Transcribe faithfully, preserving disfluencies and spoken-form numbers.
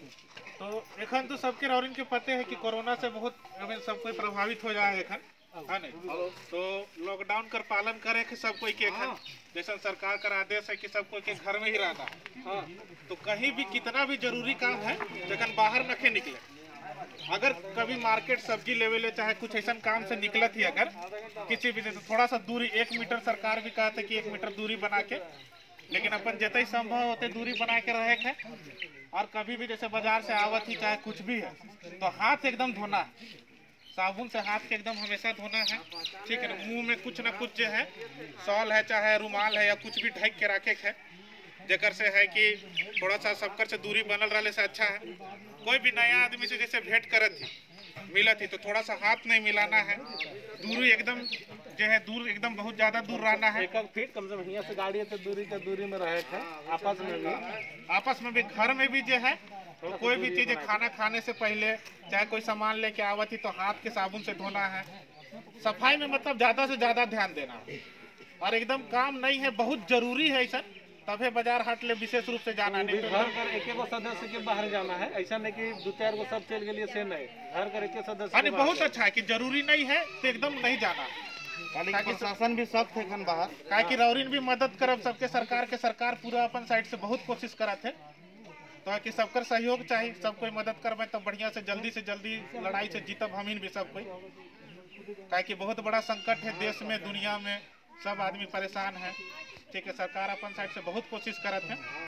तो एखन तो सबके रौरिन के पते है कि कोरोना से बहुत अभी सब कोई प्रभावित हो जाए एखन है नहीं। तो लॉकडाउन कर पालन करे के सब कोई के एखन जैसा सरकार का आदेश है कि सब कोई के घर में ही रहना है। हाँ, तो कहीं भी कितना भी जरूरी काम है लेकिन बाहर नखे निकले। अगर कभी मार्केट सब्जी लेवे ले चाहे कुछ ऐसा काम से निकलत ही अगर किसी भी तो थोड़ा सा दूरी एक मीटर सरकार भी कहते कि एक मीटर दूरी बना के, लेकिन अपन जितना संभव होते दूरी बना के रहे है। और कभी भी जैसे बाजार से आवत ही चाहे कुछ भी है तो हाथ एकदम धोना है, साबुन से हाथ के एकदम हमेशा धोना है। ठीक है ना, मुंह में कुछ ना कुछ जो है शॉल है चाहे रुमाल है या कुछ भी ढक के रखे है, जेकर से है कि थोड़ा सा सबकर से दूरी बनल रहने से अच्छा है। कोई भी नया आदमी से जैसे भेंट करत थी मिलत थी तो थोड़ा सा हाथ नहीं मिलाना है, दूरी एकदम जो है दूर एकदम बहुत ज्यादा दूर रहना है। एक एक फीट कम से कम यहाँ से गाड़ी तो दूरी के दूरी में रहे थे। आपस में भी आपस में भी घर में भी जो है तो कोई भी चीज खाना खाने से पहले चाहे कोई सामान लेके आवत ही तो हाथ के साबुन से धोना है। सफाई में मतलब ज्यादा से ज्यादा ध्यान देना है। और एकदम काम नहीं है बहुत जरूरी है ऐसा तभी बाजार हाट ले विशेष रूप से जाना नहीं तो घर पर एक एक सदस्य के बाहर जाना है। ऐसा नहीं कि दो चार गो सब चल गए से नहीं, घर कर एक सदस्य हाँ बहुत अच्छा है कि जरूरी नहीं है तो एकदम नहीं जाना। प्रशासन भी सख्त है बाहर क्या कि रौरिन भी मदद करब सबके सरकार के सरकार पूरा अपन साइड से बहुत कोशिश करत है तो कि सबकर सहयोग चाहिए। सब कोई मदद करबे तो बढ़िया से जल्दी से जल्दी लड़ाई से जीतब हमीन भी सब कोई। क्या कि बहुत बड़ा संकट है देश में दुनिया में सब आदमी परेशान है। ठीक है, सरकार अपन साइड से बहुत कोशिश करत है।